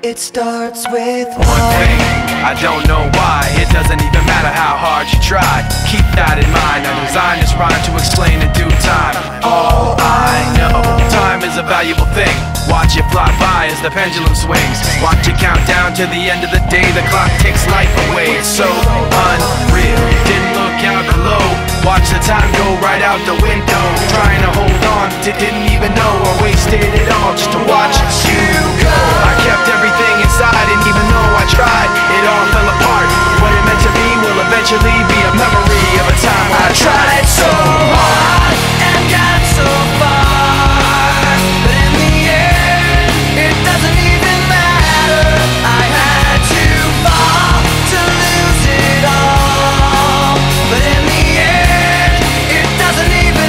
It starts with one thing, I don't know why. It doesn't even matter how hard you try. Keep that in mind. I designed this rhyme to explain in due time. All I know, time is a valuable thing. Watch it fly by as the pendulum swings. Watch it count down to the end of the day. The clock takes life away. It's so unreal. Didn't look out below. Watch the time go right out the window. Trying to hold on, didn't even know or wasted it all just to watch you go. I kept everything inside, and even though I tried, it all fell apart. What it meant to be will eventually be a memory of a time when I tried so hard and got so far, but in the end, it doesn't even matter. I had to fall to lose it all, but in the end, it doesn't even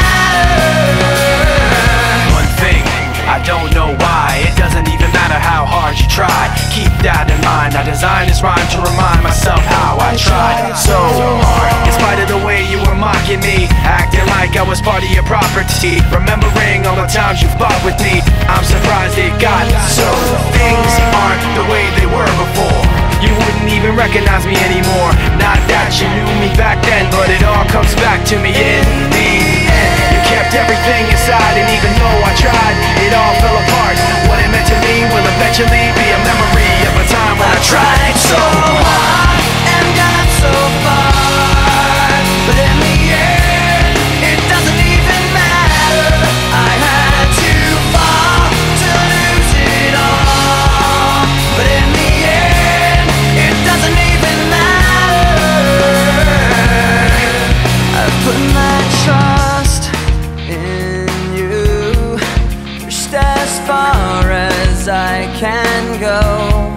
matter. One thing, I don't know why. It doesn't even matter how hard you try. Keep that in mind. I designed this rhyme to remind myself how I tried so hard. In spite of the way you were mocking me, acting like I was part of your property, remembering all the times you fought with me, I'm surprised it got so. Things aren't the way they were before. You wouldn't even recognize me anymore. Not that you knew me back then, but it all comes back to me in the end. You kept everything inside, and even though I tried, it all fell apart. What it meant to me will eventually be a memory of a time when I tried so hard and got so far, but in the end, it doesn't even matter. I had to fall to lose it all, but in the end, it doesn't even matter. I've put my trust in you, pushed as far as I can go.